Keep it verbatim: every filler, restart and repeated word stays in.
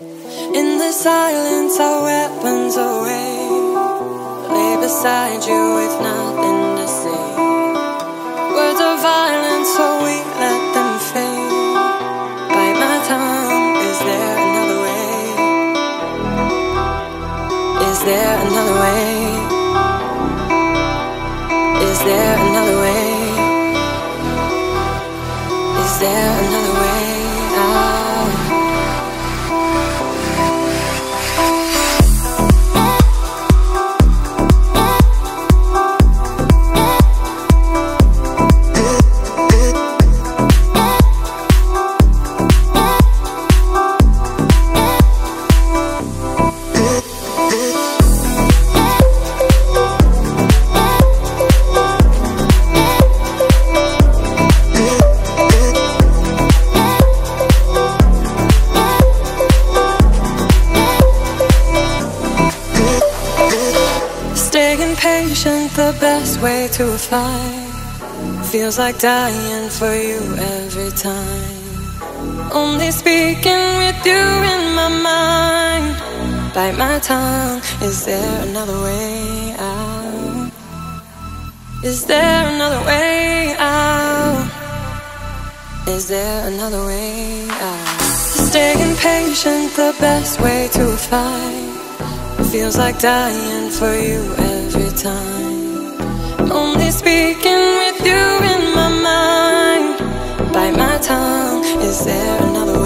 In the silence, our weapons away, lay beside you with nothing to say. Words of violence, so we let them fade. Bite my tongue, is there another way? Is there another way? Is there another way? Is there another way out? Staying patient, the best way to fight. Feels like dying for you every time. Only speaking with you in my mind. Bite my tongue, is there another way out? Is there another way out? Is there another way out? Staying patient, the best way to fight. Feels like dying for you every time. Only speaking with you in my mind. Bite my tongue, is there another way?